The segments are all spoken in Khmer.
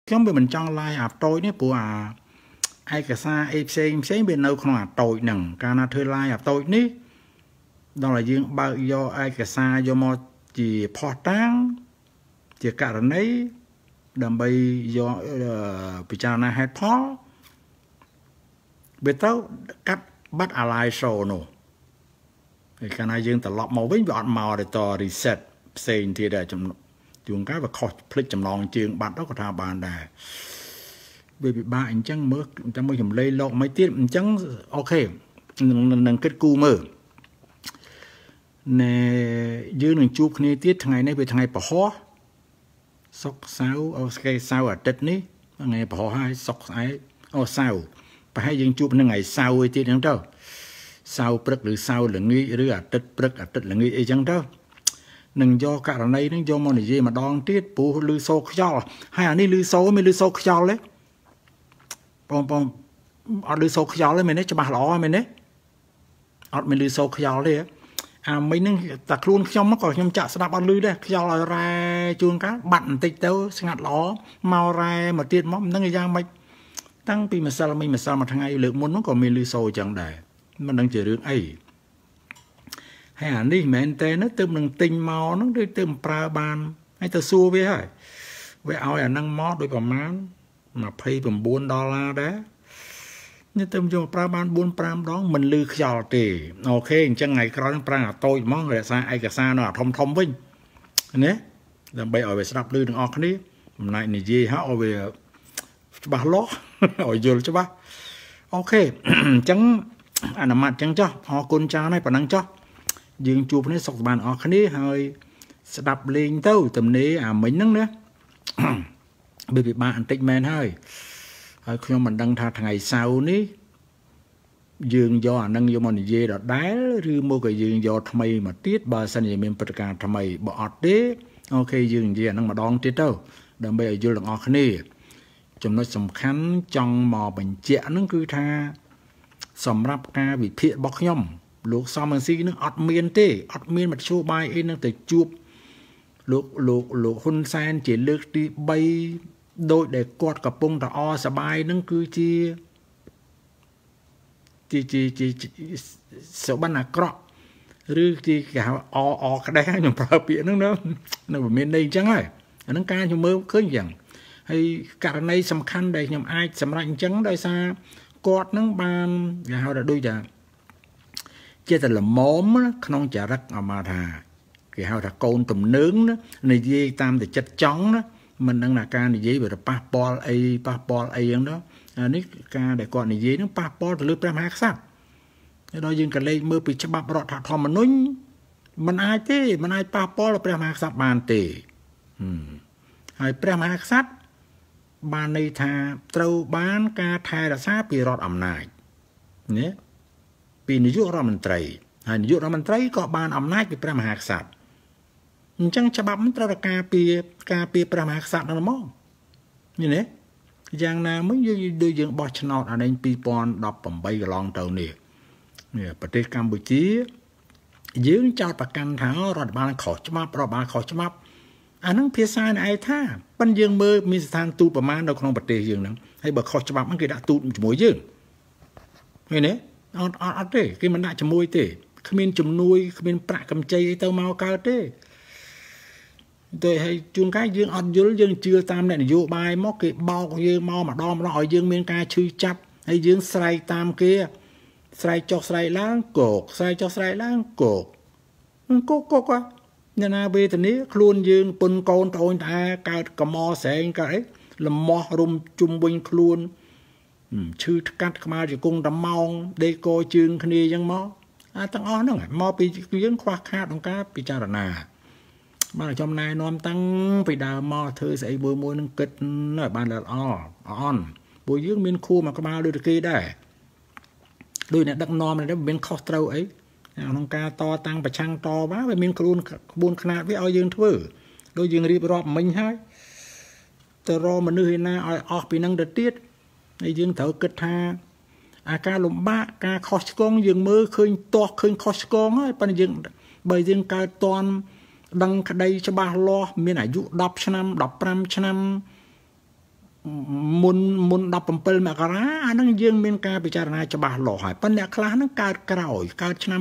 ខ្ញុំវាមិនចង់ឡាយអាតូចនេះព្រោះឯកសារអីផ្សេងវានៅក្នុងអាតូចហ្នឹងកាលណាធ្វើឡាយអាតូចនេះដល់តែយើងបើកយកឯកសារយកមកជាផុសតាំងជាករណីដើម្បីយកពិចារណាហេតុផលវាទៅកាត់បាត់អាឡៃសូនោះហើយកាលណាយើងត្រឡប់មកវិញវាអត់មកទៅ reset ផ្សេងទៀតដែរជួនកាលវាខុសភ្លេចចំណងជើងបាត់ទៅក៏ថាបានដែរវាពិបាកអញ្ចឹងមើលចាំមើលចម្លែកលោកមិនទៀតអញ្ចឹងអូខេនឹងគិតគូមើលណែយើងនឹងជួបគ្នាទៀតថ្ងៃនេះវាថ្ងៃពហុសុក្រសៅរ៍អូស្កេសៅរ៍អាទិត្យនេះថ្ងៃពហុហើយសុក្រស្អែកអូសៅរ៍ប្រហែលយើងជួបនឹងថ្ងៃសៅរ៍ឯទៀតហ្នឹងទៅសៅរ៍ព្រឹកឬសៅរ៍ល្ងាចឬអាទិត្យព្រឹកអាទិត្យល្ងាចអីចឹងទៅនឹងយកករណីហ្នឹងយកមកនិយាយម្ដងទៀតព្រោះលឺសូរខ្យល់ហើយអានេះលឺសូរមិនលឺសូរខ្យល់ទេបងអត់លឺសូរខ្យល់ទេមែនទេច្បាស់ល្អមែនទេអត់មានលឺសូរខ្យល់ទេអាមិញហ្នឹងតែខ្លួនខ្ញុំក៏ខ្ញុំចាក់ស្ដាប់អត់លឺដែរខ្យល់ឲ្យរ៉ែជួនកាលបាត់បន្តិចទៅស្ងាត់ល្អមករ៉ែមកទៀតមកមិនដឹងយ៉ាងម៉េចតាំងពីម្សិលមិញម្សិលមួយថ្ងៃលើកមុនហ្នឹងក៏មានលឺសូរអញ្ចឹងដែរមិនដឹងជារឿងអីហើយអានេះមែនតើទៅនឹងទិញមកហ្នឹងដូចទៅប្រើបានហើយទៅសួរវាហើយវាឲ្យអាហ្នឹងមកដូចប្រមាណ$29ដែរនេះទៅយកប្រើបាន4-5ដងមិនលឺខ្យល់ទេអូខេអញ្ចឹងថ្ងៃក្រោយនឹងប្រើអាតូចហ្មងរក្សាឯកសារនៅអាធំវិញណាដើម្បីឲ្យវាស្ដាប់ឮទាំងអស់គ្នាអំណាចនិយាយហើយឲ្យវាច្បាស់លាស់ឲ្យយល់ច្បាស់អូខេអញ្ចឹងអនុម័តអញ្ចឹងចុះអរគុណចាស់ហើយប៉ុណ្ណឹងចុះយើងជួបគ្នាសុខសប្បាយអស់គ្នាហើយស្ដាប់លេងទៅទំនេរអាមិញហ្នឹងណាវាពិបាកបន្តិចមែនហើយខ្ញុំមិនដឹងថាថ្ងៃសៅរ៍នេះយើងយកអានឹងយកមកនិយាយដដែលឬមកក៏យើងយកថ្មីមកទៀតបើសិនជាមានព្រឹត្តិការណ៍ថ្មីបើអត់ទេអូខេយើងនិយាយអានឹងម្ដងទៀតទៅដើម្បីឲ្យយល់ទាំងអស់គ្នាចំណុចសំខាន់ចង់មកបញ្ជាក់ហ្នឹងគឺថាសម្រាប់ការវិភាគរបស់ខ្ញុំលោកសំរងស៊ីនឹងអត់មានទេអត់មានមធ្យោបាយអីនឹងទៅជួបលោកហ៊ុនសែនជាលើកទី3ដោយដែលគាត់កំពុងតែអសប្បាយនឹងគឺជាសបានអាក្រក់ឬជាគេហៅអក្តេះខ្ញុំប្រើពាក្យហ្នឹងនៅមានន័យអញ្ចឹងហើយអាហ្នឹងការខ្ញុំមើលឃើញអញ្ចឹងហើយករណីសំខាន់ដែលខ្ញុំអាចសម្រេចអញ្ចឹងដោយសារគាត់ហ្នឹងបានគេហៅថាដូចជាតែល្មមក្នុងចរិតអមថាគេហៅថាកូនទំនើងនិយាយតាមតែចិត្តចង់ណាមិនដឹងថាការនិយាយវាប៉ះពាល់អីហ្នឹងទៅអានេះការដែលគាត់និយាយហ្នឹងប៉ះពាល់ទៅលើព្រះមហាក្សត្រហើយដល់យើងក៏លេខមើលពីច្បាប់រដ្ឋធម្មនុញ្ញមិនអាចប៉ះពាល់ដល់ព្រះមហាក្សត្របានទេហើយព្រះមហាក្សត្របានន័យថាត្រូវបានការថែរក្សាពីរដ្ឋអំណាចណាពីនាយករដ្ឋមន្ត្រីហើយនាយករដ្ឋមន្ត្រីក៏បានអំណាចពីព្រះមហាក្សត្រអញ្ចឹងច្បាប់មិនត្រូវតែការពារព្រះមហាក្សត្រហ្នឹងហ្មងនេះណាយ៉ាងណាមួយដូចយើងបោះឆ្នោតអានេះ2018កន្លងទៅនេះប្រទេសកម្ពុជាយើងចោទប្រកាន់ថារដ្ឋបាលខុសច្បាប់រដ្ឋបាលខុសច្បាប់អាហ្នឹងភាសាឯងថាប៉ិនយើងមើលមានស្ថានទូតប្រមាណនៅក្នុងប្រទេសយើងហ្នឹងហើយបើខុសច្បាប់ហ្នឹងគេដាក់ទូតជាមួយយើងឃើញទេអត់ទេគេមិនដាក់ជាមួយទេគ្មានជំនួយគ្មានប្រាក់កម្ចីអីទៅមកកើតទេតែឲ្យជួនកាលយើងអត់យល់យើងជឿតាមអ្នកនយោបាយមកគេបោកយើងមកម្ដងឲ្យយើងមានការឈឺចាប់ហើយយើងស្រែកតាមគេស្រែកចុះស្រែកឡើងគោកស្រែកចុះស្រែកឡើងគោកអ្នកណាវេទនាខ្លួនយើងពុនកូនត្អូញត្អែកើតកំមស្រែងកើតអីលំមាស់រុំជុំវិញខ្លួនឈឺថ្កាត់ក្បាលជង្គង់តម៉ោងដេកជើងគ្នាអញ្ចឹងមកទាំងអស់ហ្នឹងមកពីយើងខ្វះខាតក្នុងការពិចារណាបានខ្ញុំណែនាំតាំងពីដើមមកធ្វើស្អីមួយនឹងគិតបានល្អអន់ព្រោះយើងមានខួរមកក្បាលដូចតែគេដែរដូចអ្នកដឹកនាំនេះមិនមានខុសត្រូវអីក្នុងការតតាំងប្រឆាំងតបានវាមានក្បួនខ្នាតវាឲ្យយើងធ្វើដូចយើងរៀបរាប់មិញហើយទៅរកមនុស្សឯណាឲ្យអស់ពីនឹងទៅទៀតហើយយើងត្រូវគិតថាអាការលំបាកការខុសឆ្គងយើងមើលឃើញទាស់ឃើញខុសឆ្គងហើយប៉ុន្តែយើងបើយើងកើតតន់ដឹងក្តីច្បាស់លាស់មានអាយុ10ឆ្នាំ15ឆ្នាំមុន17មករាអាហ្នឹងយើងមានការពិចារណាច្បាស់លាស់ហើយប៉ុន្តែអ្នកខ្លះហ្នឹងកើតក្រោយកើតឆ្នាំ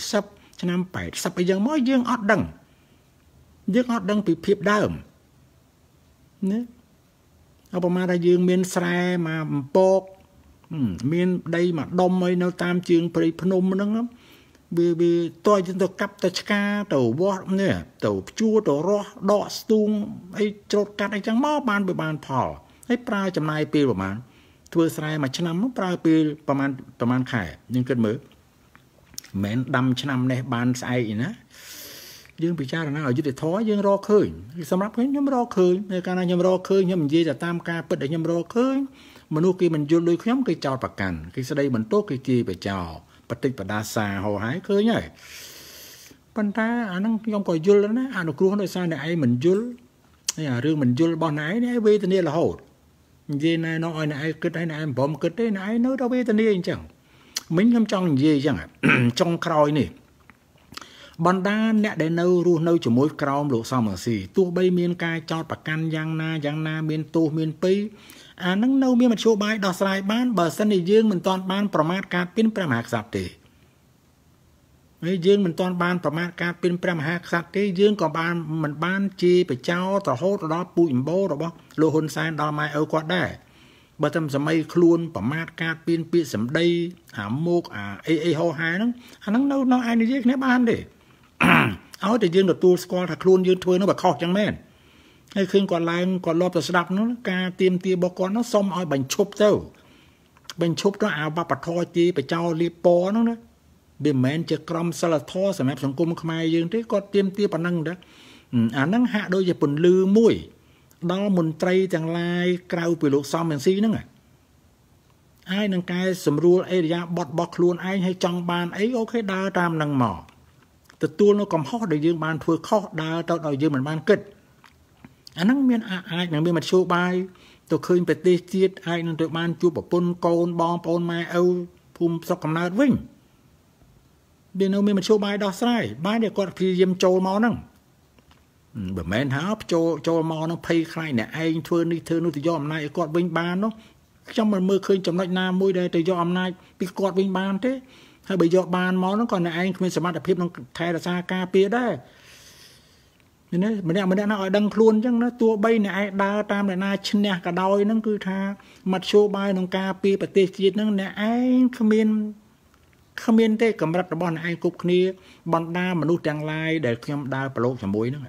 90ឆ្នាំ80អីយ៉ាងមកយើងអត់ដឹងពីភាពដើមណាឧបមាថាយើងមានស្រែមកបំពកមានដីមកដុំអីនៅតាមជើងព្រៃភ្នំហ្នឹងវាតើយើងទៅកាប់ទៅឆ្កាទៅវាស់នេះទៅព្យួរទៅរស់ដកស្ទូងអីច្រូតកាត់អីចឹងមកបានផលហើយប្រើចំណាយពេលប្រហែលធ្វើស្រែមួយឆ្នាំប្រើពេលប្រហែលខែយើងគិតមើលមិនដាំឆ្នាំនេះបានស្អែកណាយើងពិចារណាឲ្យយុទ្ធធម៌យើងរកឃើញសម្រាប់ខ្ញុំរកឃើញនៅកាលណាខ្ញុំរកឃើញខ្ញុំនិយាយតែតាមការពិតដែលខ្ញុំរកឃើញមនុស្សគេមិនយល់ដូចខ្ញុំគេចោទប្រកាន់គេស្ដីបន្ទោសគេជាបចោបតិចបដាសាហោហើយឃើញហើយប៉ុន្តែអាហ្នឹងខ្ញុំក៏យល់ណាអនុគ្រោះដោយសារអ្នកឯងមិនយល់ហើយអារឿងមិនយល់របស់អ្នកឯងវេទនារហូតនិយាយណែនាំឲ្យអ្នកឯងគិតឲ្យអ្នកឯងបំគិតទេអ្នកឯងនៅតែវេទនាអញ្ចឹងមិញខ្ញុំចង់និយាយអញ្ចឹងចុងក្រោយនេះបណ្ដាអ្នកដែលរស់នៅជាមួយក្រោមលោកសំរងស៊ីទោះបីមានការចោទប្រកាន់យ៉ាងណាមានទោសមានពីអាហ្នឹងនៅមានមធ្យោបាយដោះស្រាយបានបើសិនជាយើងមិនទាន់បានប្រមាថការពីនព្រះមហាក្សត្រទេហើយយើងមិនទាន់បានប្រមាថការពីនព្រះមហាក្សត្រទេយើងក៏មិនបានជាបចោរហូតដល់ពូជអម្បូររបស់លោកហ៊ុនសែនដល់ម៉ែឪគាត់ដែរបើតែសម័យខ្លួនប្រមាថការពីនពាក្យសម្ដីអាមុខអីហោហាហ្នឹងអាហ្នឹងនៅឯនិយាយគ្នាបានទេឲ្យតែយើងទទួលស្គាល់ថាខ្លួនយើងធ្វើនោះវាខុសចឹងមែនហើយឃើញគាត់ឡើងគាត់លបទៅស្ដាប់នោះការទៀមទារបស់គាត់នោះសុំឲ្យបញ្ឈប់ទៅអាវប្បធម៌ជាបចោលៀបពណ៌នោះណាវាមិនមែនជាក្រមសីលធម៌សម្រាប់សង្គមខ្មែរយើងទេគាត់ទៀមទាប៉ុណ្ណឹងដែរអាហ្នឹងហាក់ដូចជាពន្លឺមួយដល់មន្ត្រីទាំងឡាយក្រៅពីលោកសំរងស៊ីហ្នឹងហើយនឹងកែសម្រួលអេរិយាបថរបស់ខ្លួនឯងឲ្យចង់បានអីអូខេដើរតាមហ្នឹងមកទទួលនៅកំហុសដែលយើងបានធ្វើខុសដើរទៅដល់យើងមិនបានគិតអាហ្នឹងមានអាចនឹងមានមធ្យោបាយទៅឃើញប្រទេសជាតិអាចនឹងទៅបានជួបប្រពន្ធកូនបងប្អូនម៉ែឪភូមិស្រុកកំណើតវិញវានៅមានមធ្យោបាយដោះស្រាយបានតែគាត់ព្យាយាមចូលមកហ្នឹងបើមិនថាចូលមកហ្នឹងភ័យខ្លាចអ្នកឯងធ្វើនេះធ្វើនោះទៅយកអំណាចឲ្យគាត់វិញបាននោះខ្ញុំមិនមើលឃើញចំណុចណាមួយដែលទៅយកអំណាចពីគាត់វិញបានទេហើយបើយកបានមកហ្នឹងក៏អ្នកឯងគ្មានសមត្ថភាពក្នុងថែរក្សាការពារដែរនេះម្នាក់ណាឲ្យដឹងខ្លួនអញ្ចឹងណាទោះបីអ្នកឯងដើរតាមអ្នកណាឈ្នះក៏ដោយហ្នឹងគឺថាមធ្យោបាយក្នុងការពារប្រទេសជាតិហ្នឹងអ្នកឯងគ្មានទេកម្រិតរបស់អ្នកឯងគ្រប់គ្នាបណ្ដាមនុស្សទាំងឡាយដែលខ្ញុំដើរប្រឡូកជាមួយហ្នឹង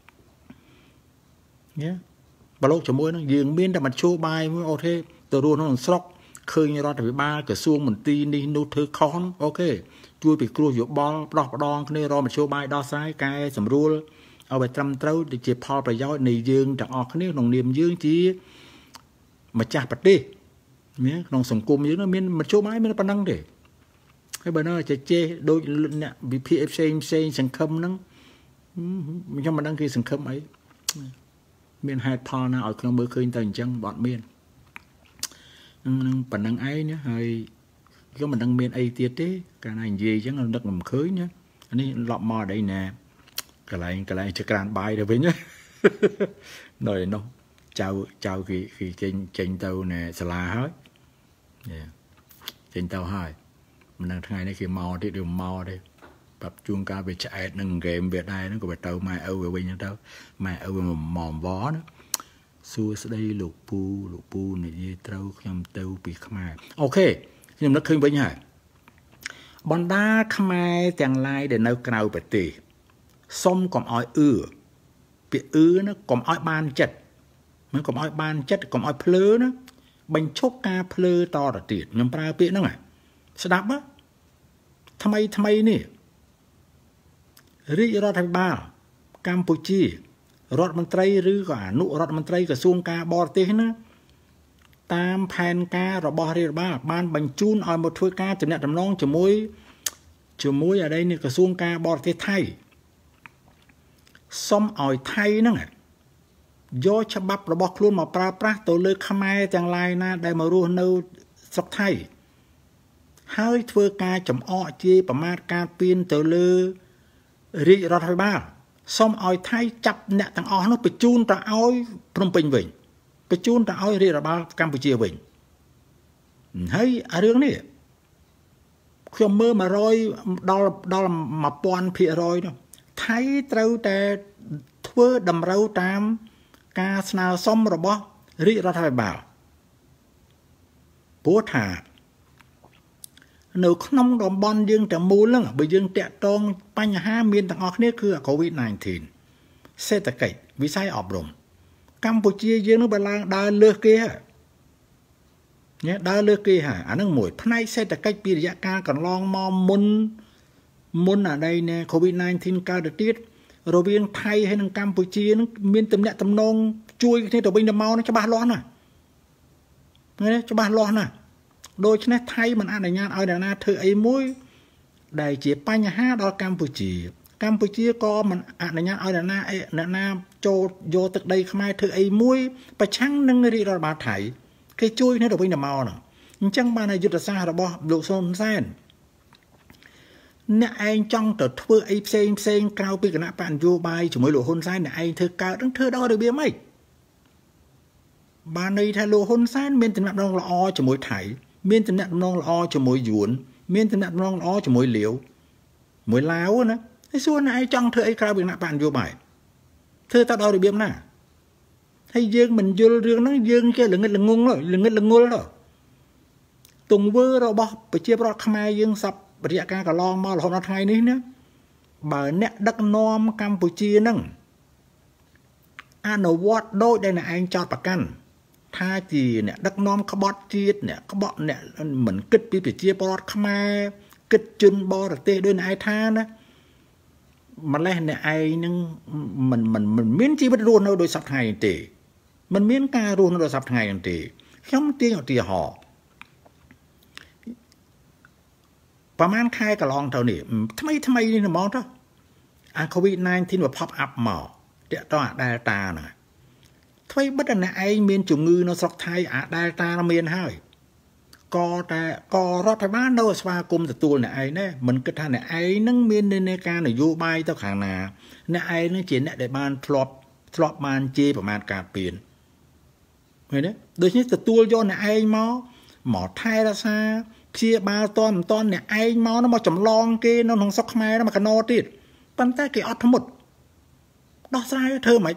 ប្រឡូកជាមួយហ្នឹងយើងមានតែមធ្យោបាយមួយអូខេទៅរស់ក្នុងស្រុកឃើញរដ្ឋាភិបាលក្រសួងមន្ទីរនេះនោះធ្វើខុសអូខេជួយពិគ្រោះយោបល់ផ្ដោះផ្ដងគ្នារកមធ្យោបាយដោះស្រាយកែសម្រួលឲ្យត្រឹមត្រូវទៅជាផលប្រយោជន៍នៃយើងទាំងអស់គ្នាក្នុងនាមយើងជាម្ចាស់ប្រទេសមានក្នុងសង្គមយើងមានមធ្យោបាយមានប៉ុណ្ណឹងទេហើយបើនៅចេះដូចអ្នកវិភាគផ្សេងសង្ឃឹមហ្នឹងខ្ញុំមិនដឹងគេសង្ឃឹមអីមានហេតុផលណាឲ្យខ្ញុំមើលឃើញទៅអញ្ចឹងអត់មាននឹងប៉ុណ្ណឹងឯងណាហើយខ្ញុំមិនដឹងមានអីទៀតទេកាលណានិយាយអញ្ចឹងនឹកមិនឃើញណានេះឡប់មកអីណាកន្លែងជាក្រានបាយទៅវិញនៅឯនោះចៅគេចេញទៅនៅសាលាហើយចេញទៅហើយមិនដឹងថ្ងៃនេះគេមកទៀតឬមកទេប្រាប់ជួងការវាឆ្អែតនឹងហ្គេមវាដែរហ្នឹងក៏ទៅម៉ែឪវាវិញទៅម៉ែឪវាមកវណាសួស្ដីលោកពូនិយាយត្រូវខ្ញុំទៅពីខ្មែរអូខេខ្ញុំនឹកឃើញវិញហើយបណ្ដាខ្មែរទាំងឡាយដែលនៅក្រៅប្រទេសសុំកុំឲ្យពាក្យណាកុំឲ្យបានចិត្តមិនកុំឲ្យបានចិត្តកុំឲ្យភ្លើណាបញ្ឈប់ការភ្លើតទៅទៀតខ្ញុំប្រើពាក្យហ្នឹងស្ដាប់ថ្មីនេះរាជរដ្ឋាភិបាលកម្ពុជារដ្ឋមន្ត្រីឬក៏អនុរដ្ឋមន្ត្រីក្រសួងការបរទេសណាតាមផែនការរបស់រដ្ឋបាលបានបញ្ជូនឲ្យមកធ្វើការទំនាក់ទំនងជាមួយអីនេះក្រសួងការបរទេសថៃសុំឲ្យថៃហ្នឹងយកច្បាប់របស់ខ្លួនមកប្រើប្រាស់ទៅលើខ្មែរទាំងឡាយណាដែលមករស់នៅស្រុកថៃហើយធ្វើការចំអកជាប្រមាថការពៀនទៅលើរាជរដ្ឋាភិបាលសុំឲ្យថៃចាប់អ្នកទាំងអស់នោះបញ្ជូនទៅឲ្យភ្នំពេញវិញបញ្ជូនទៅឲ្យរាជរដ្ឋបាលកម្ពុជាវិញហើយរឿងនេះខ្ញុំមើល100ដល់1000%នោះថៃត្រូវតែធ្វើតម្រូវតាមការស្នើសុំរបស់រាជរដ្ឋាភិបាលព្រោះថានៅក្នុងតំបន់យើងតែមូលហ្នឹងបើយើងតាក់ទងបញ្ហាមានទាំងអស់គ្នាគឺ COVID-19 សេដ្ឋកិច្ចវិស័យអប់រំកម្ពុជាយើងនឹងបើឡើងដើរលើសគេហើយញ៉ែដើរលើសគេហើយអានឹងមួយផ្នែកសេដ្ឋកិច្ចពីរយៈកាលកន្លងមកមុនអានេះណែ COVID-19 កើតទៅទៀតរវាងថៃហើយនិងកម្ពុជានឹងមានទំនាក់ទំនងជួយគ្នាទៅវិញទៅមកច្បាស់លាស់ណាស់ច្បាស់លាស់ណាស់ដូច្នេះថៃមិនអនុញ្ញាតឲ្យអ្នកណាធ្វើអីមួយដែលជាបញ្ហាដល់កម្ពុជាក៏មិនអនុញ្ញាតឲ្យអ្នកណាចូលយកទឹកដីខ្មែរធ្វើអីមួយប្រឆាំងនឹងរាជរដ្ឋបាលថៃគេជួយគ្នាទៅវិញទៅមកហ្នឹងអញ្ចឹងបានយុទ្ធសាស្ត្ររបស់លោកស៊ុនសែនអ្នកឯងចង់ទៅធ្វើអីផ្សេងក្រៅពីគណៈបញ្ញយោបាយជាមួយលោកហ៊ុនសែនអ្នកឯងធ្វើកើតនឹងធ្វើដល់របៀបម៉េចបានន័យថាលោកហ៊ុនសែនមានទំនាក់ទំនងល្អជាមួយថៃមានទំនាក់ទំនងល្អជាមួយយួនមានទំនាក់ទំនងល្អជាមួយលាវមួយឡាវណាហើយសួរអ្នកឯងចង់ធ្វើអីក្រៅពីគណៈបញ្ញយោបាយធ្វើទៅដល់របៀបណាហើយយើងមិនយល់រឿងហ្នឹងយើងគេល្ងិតល្ងល់ទង្វើរបស់ប្រជាប្រដ្ឋខ្មែរយើងសពរយៈកាលកន្លងមករហូតដល់ថ្ងៃនេះណាបើអ្នកដឹកនាំកម្ពុជាហ្នឹងអនុវត្តដោយដែលអ្នកឯងចោទប្រកាន់ថាជាអ្នកដឹកនាំក្បត់ជាតិអ្នកក្បត់អ្នកមិនគិតពីប្រជាពលរដ្ឋខ្មែរគិតជនបរទេសដោយអ្នកឯងថាណាម្លេះអ្នកឯងនឹងមិនមានជីវិតរស់នៅដោយសពថ្ងៃទេមិនមានការរស់នៅដោយសពថ្ងៃទេខ្ញុំទាញឧទាហរណ៍ប្រហែលខែកន្លងទៅនេះថ្មីនេះហ្មងទៅអា COVID-19 វា pop up មកតាក់ទងអា Delta ហ្នឹងថ្មីបិទអ្នកឯងមានជំងឺនៅស្រុកថៃអា Delta មានហើយក៏រដ្ឋាភិបាលនៅស្វាគមន៍ទទួលអ្នកឯងដែរមិនគិតថាអ្នកឯងនឹងមាននៃការនយោបាយទៅខាងណាអ្នកឯងនឹងជាអ្នកដែលបានធ្លាប់បានជេរប្រមាថការពៀនឃើញទេដូច្នេះទទួលយកអ្នកឯងមកថែរក្សាព្យាបាលតមិនតអ្នកឯងមកចម្លងគេនៅក្នុងស្រុកខ្មែរមកកណោទៀតប៉ុន្តែគេអត់ធ្មត់ដោះស្រាយធ្វើមិន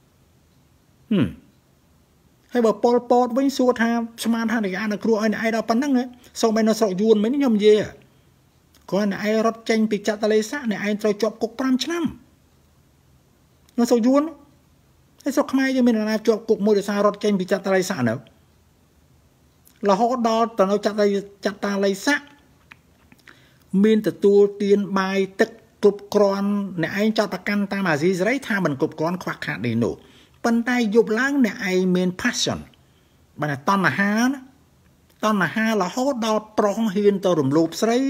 ហើយបើប៉ុលពតវិញសួរថាស្មានថាអ្នកអនុគ្រោះឲ្យអ្នកឯងដល់ប៉ុណ្ណឹងសូម្បីនៅស្រុកយួនមិញខ្ញុំនិយាយគាត់អ្នកឯងរត់ចេញពីចតុលេសាអ្នកឯងត្រូវជាប់គុក5ឆ្នាំនៅស្រុកយួនហើយស្រុកខ្មែរយើងមានអ្នកណាជាប់គុកមួយដោយសាររត់ចេញពីចតុលេសានៅរហូតដល់ទៅនៅចតុលេសាមានទទួលទានបាយទឹកគ្រប់គ្រាន់អ្នកឯងចោតប្រកាន់តាមអាស៊ីសេរីថាមិនគ្រប់គ្រាន់ខ្វះខាតនេះនោះប៉ុន្តែយប់ឡើងអ្នកឯងមាន passion បានតណ្ហារហូតដល់ប្រុសហ៊ានទៅរំលោភស្រី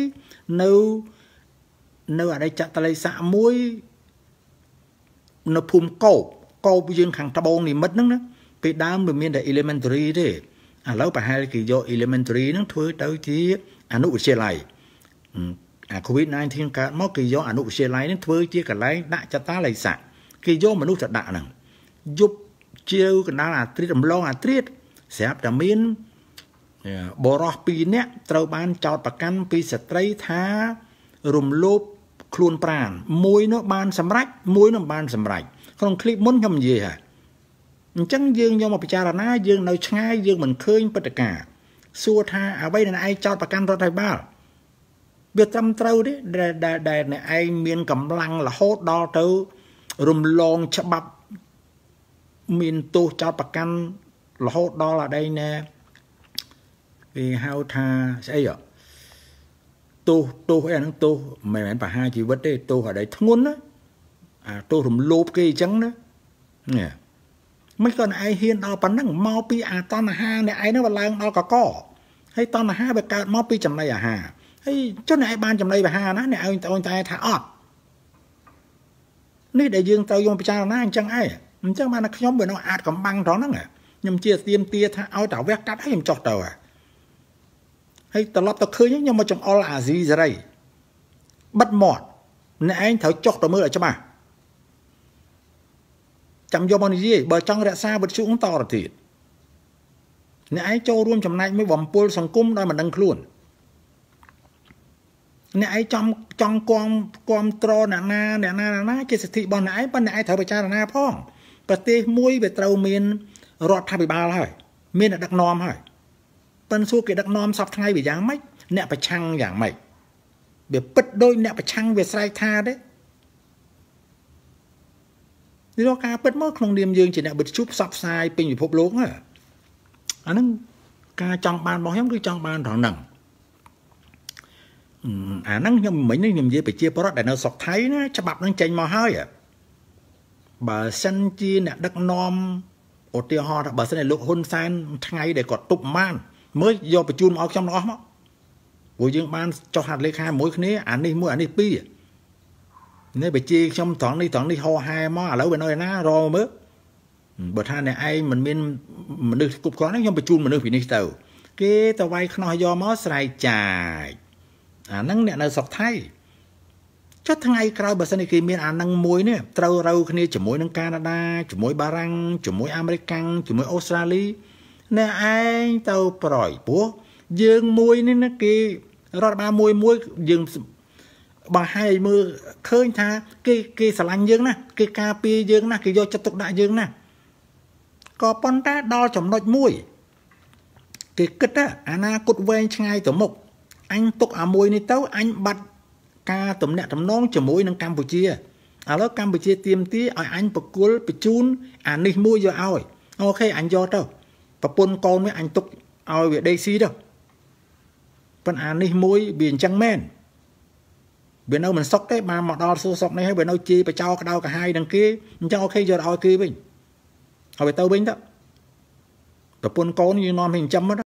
នៅអតីតចតុលេសាមួយនៅភូមិកោបយើងខាងត្បូងនិមិត្តហ្នឹងណាពេលដើមវាមានតែ elementary ទេឥឡូវប្រហែលគេយក elementary ហ្នឹងធ្វើទៅជាអនុវិទ្យាល័យអា COVID-19 កើតមកគេយកអនុវិទ្យាល័យហ្នឹងធ្វើជាកន្លែងដាក់ចតាល័យស័កគេយកមនុស្សទៅដាក់ហ្នឹងយប់ជើកណ្ដាលអាត្រៀតរំលងអាត្រៀតស្រាប់តែមានបរោះ2នាក់ត្រូវបានចោទប្រកាន់ពីស្ត្រីថារំលោភខ្លួនប្រាណមួយនោះបានសម្រេចមួយនោះបានសម្រេចក្នុងคลิปមុនខ្ញុំនិយាយហើយអញ្ចឹងយើងយកមកពិចារណាយើងនៅឆ្ងាយយើងមិនឃើញព្រឹត្តិការណ៍សួរថាអ្វីដែលឯងចោទប្រកាន់រដ្ឋាភិបាលវាត្រឹមត្រូវទេដែលអ្នកឯងមានកម្លាំងរហូតដល់ទៅរំលងច្បាប់មានទោសចោទប្រកាន់រហូតដល់អីណែគេហៅថាស្អីទោសអីហ្នឹងទោសមិនមែនប្រហារជីវិតទេទោសអីធ្ងន់ណាអាទោសរំលោភគេអញ្ចឹងណានេះមិនក៏អ្នកឯងហ៊ានដល់ប៉ុណ្ណឹងមកពីអាតណ្ហាអ្នកឯងហ្នឹងវាឡើងដល់កកហើយតណ្ហាវាកើតមកពីចំណីអាហារហើយចុះអ្នកឯងបានចំណីអាហារណាអ្នកឯងត្អូញតែថាអត់នេះដែលយើងត្រូវយកពិចារណាអញ្ចឹងឯងអញ្ចឹងបានខ្ញុំវានៅអាចកំបាំងត្រង់ហ្នឹងខ្ញុំជាទៀមទាថាឲ្យតែវះកាត់ឲ្យខ្ញុំចុះទៅហើយត្រឡប់ទៅឃើញខ្ញុំមកចង្អុលអាស៊ីសេរីបិទមាត់អ្នកឯងត្រូវចុះទៅមើលឲ្យច្បាស់ចាំយកមកនិយាយបើចង់រក្សាវិទ្យុតទៅទៀតអ្នកឯងចូលរួមចំណែកមួយបំពុលសង្គមដោយមិនដឹងខ្លួនអ្នកឯងចង់គាំទ្រអ្នកណាជាសិទ្ធិរបស់អ្នកឯងប៉ុន្តែអ្នកឯងត្រូវពិចារណាផងប្រទេសមួយវាត្រូវមានរដ្ឋាភិបាលហើយមានអ្នកដឹកនាំហើយប៉ុន្តែសួរគេដឹកនាំសពថ្ងៃវាយ៉ាងម៉េចអ្នកប្រឆាំងយ៉ាងម៉េចវាពិតដោយអ្នកប្រឆាំងវាស្រែកថាទេនេះរកការពិតមកក្នុងនាមយើងជាអ្នកវិទ្យុផ្សព្វផ្សាយពេញពិភពលោកហ្នឹងអាហ្នឹងការចង់បានរបស់ខ្ញុំគឺចង់បានត្រង់ហ្នឹងអាហ្នឹងខ្ញុំមិញនេះខ្ញុំនិយាយប្រជាពលរដ្ឋដែលនៅស្រុកថៃណាច្បាប់ហ្នឹងចេញមកហើយបើសិនជាអ្នកដឹកនាំឧទាហរណ៍ថាបើសិនជាលោកហ៊ុនសែនថ្ងៃដែលគាត់ទប់បានមើលយកបញ្ជូនមកឲ្យខ្ញុំទាំងអស់មកព្រោះយើងបានចុះហត្ថលេខាមួយគ្នាអានេះមួយអានេះពីរនេះបើជាខ្ញុំត្រង់នេះហោហែមកឥឡូវវានៅឯណារកមើលបើថាអ្នកឯងមិនមានមនុស្សគ្រប់គ្រាន់ខ្ញុំបញ្ជូនមនុស្សពីនេះទៅគេទៅវាយខ្នោះយកមកស្រែកចាយអាហ្នឹងអ្នកនៅស្រុកថៃចុះថ្ងៃក្រោយបើសិនជាគេមានអាហ្នឹងមួយនេះត្រូវរូវគ្នាជាមួយនឹងកាណាដាជាមួយបារាំងជាមួយអាមេរិកជាមួយអូស្ត្រាលីអ្នកឯងទៅប្រយព្រោះយើងមួយនេះណាគេរដ្ឋបាលមួយយើងបង្ហាញមើលឃើញថាគេស្រឡាញ់យើងណាគេការពារយើងណាគេយកចិត្តទុកដាក់យើងណាក៏ប៉ុន្តែដល់ចំណុចមួយគេគិតថាអនាគតវែងឆ្ងាយទៅមុខអញទុកអាមួយនេះទៅអញបាត់ការទំនាក់ទំនងជាមួយនឹងកម្ពុជាឥឡូវកម្ពុជាទាមទារឲ្យអញប្រគល់បញ្ជូនអានេះមួយយកឲ្យអូខេអញយកទៅប្រពន្ធកូនវាអញទុកឲ្យវាដេកស៊ីទៅប៉ុន្តែអានេះមួយវាអញ្ចឹងមែនវានៅមិនសុខទេបានមកដល់សួរសុខនេះហើយវានៅជេរបចោក្តៅកាហាយនឹងគេអញ្ចឹងអូខេយកឲ្យគេវិញឲ្យទៅវិញទៅប្រពន្ធកូនយើងនាំឲ្យចិញ្ចឹម